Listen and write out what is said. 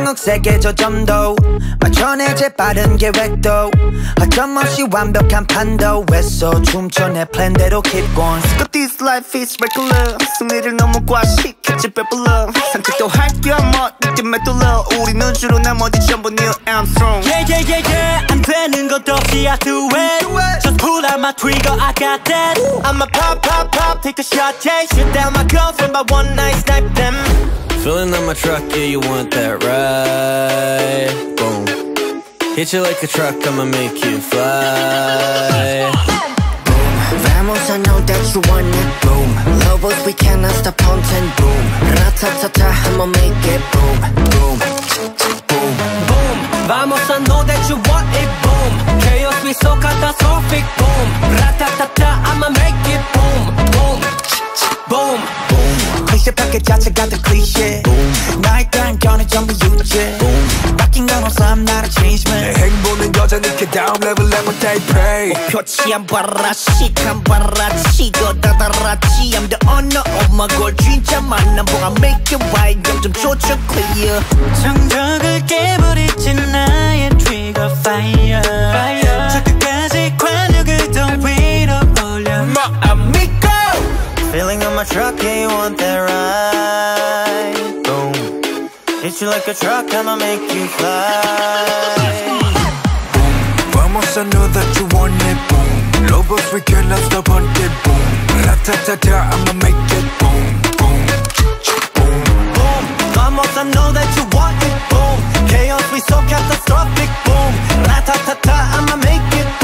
궁극색의 저점도 맞춰내 재빠른 계획도 허점없이 완벽한 판도 애써 춤춰 내 플랜대로 keep going. But this life is regular. 승리를 너무 과식했지 배불러. 산책도 할겸 멋있게 메둘러. 우리는 주로 나머지 전부 Neil Armstrong. Yeah yeah yeah yeah. 안 되는 것 없이 I do it. Just pull out my trigger, I got that. I'ma pop pop pop, take a shot, yeah. Shoot down my girlfriend by one night, snipe them. Filling up my truck, yeah, you want that ride. Boom. Hit you like a truck, I'ma make you fly. Boom. Vamos, I know that you want it. Boom. Lobos, we cannot stop haunting. Boom. Ratatata, I'ma make it. Boom. Boom. Boom. Boom. Vamos, I know that you want it. Boom. Chaos, we so catastrophic. Boom. Ratatata, I'ma make it. Boom. Boom. Boom. 클리셰 파켓 자체가 더 클리셰. 나의 단견은 전부 유죄. 바뀐 건 없어 I'm not a change man. 내 행보는 여전히 그 다음 레벨에 못 pray. 목표치 안 봐라 시간 봐라 치고 다다라지 I'm the owner of my goal. 진짜 만남 보가 make it right. 0점 조절 clear. 정적을 깨버리지 나의 trigger fire. 저 끝까지 관역을 더 위로 올려. My amigo. Feeling on my truck, yeah, you want that ride. Boom. Hit you like a truck, I'ma make you fly. Boom. Vamos, I know that you want it. Boom. Lobos, we cannot stop on it. Boom. Ratatata, I'ma make it. Boom. Boom. Boom. Boom. Vamos, I know that you want it. Boom. Chaos, we so catastrophic. Boom. Ratatata, I'ma make it.